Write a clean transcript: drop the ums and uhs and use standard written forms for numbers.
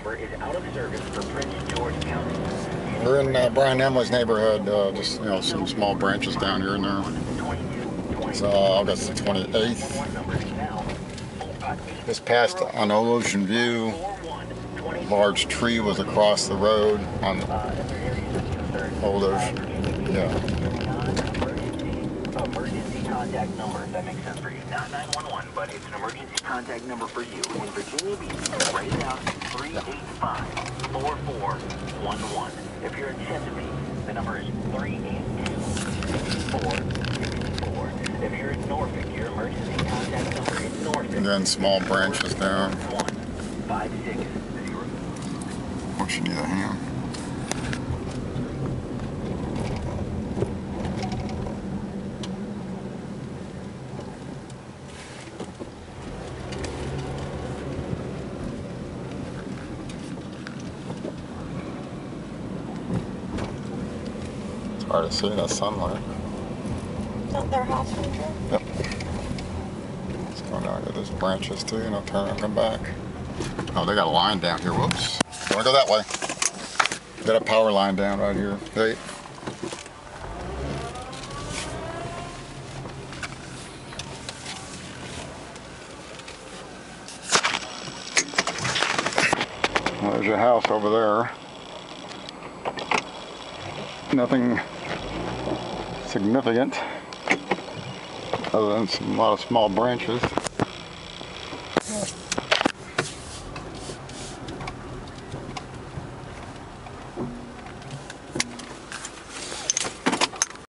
number is out of service for Prince George County. We're in Brian Emley's neighborhood, just some small branches down here and there. It's August the 28th. Just passed on Old Ocean View. A large tree was across the road on Old Ocean. Yeah. Emergency contact number, if that makes sense for you. Not 911, but it's an emergency contact number for you. In Virginia Beach, write it down, 385-4411. If you're in Chesapeake, the number is 382-6464. If you're in Norfolk, your emergency contact number is Norfolk. And then small branches down. 560. What you need a hand? It's hard to see in the sunlight. Is that their house from here? Yep. Let's go down to those branches too, and I'll turn and come back. Oh, they got a line down here. Whoops. You want to go that way? Got a power line down right here. Hey. Well, there's your house over there. Nothing significant other than a lot of small branches.